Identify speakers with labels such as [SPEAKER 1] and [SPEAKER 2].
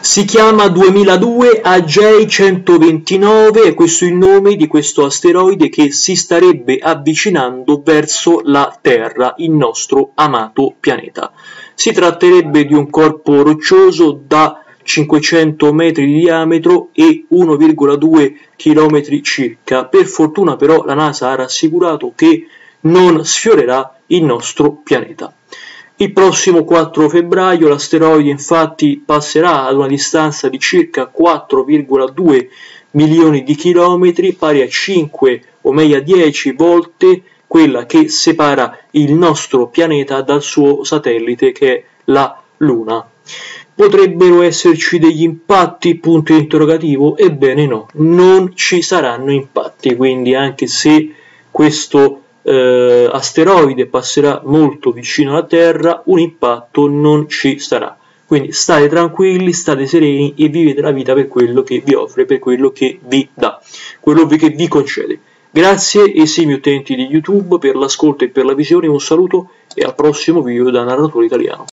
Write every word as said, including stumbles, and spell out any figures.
[SPEAKER 1] Si chiama duemiladue A J centoventinove e questo è il nome di questo asteroide che si starebbe avvicinando verso la Terra, il nostro amato pianeta. Si tratterebbe di un corpo roccioso da cinquecento metri di diametro e uno virgola due chilometri circa. Per fortuna però la NASA ha rassicurato che non sfiorerà il nostro pianeta. Il prossimo quattro febbraio l'asteroide infatti passerà ad una distanza di circa quattro virgola due milioni di chilometri, pari a cinque o meglio a dieci volte quella che separa il nostro pianeta dal suo satellite, che è la Luna. Potrebbero esserci degli impatti? Punto interrogativo. Ebbene no, non ci saranno impatti, quindi anche se questo eh, asteroide passerà molto vicino alla Terra, un impatto non ci sarà. Quindi state tranquilli, state sereni e vivete la vita per quello che vi offre, per quello che vi dà, quello che vi concede. Grazie esimi utenti di YouTube per l'ascolto e per la visione, un saluto e al prossimo video da Narratore Italiano.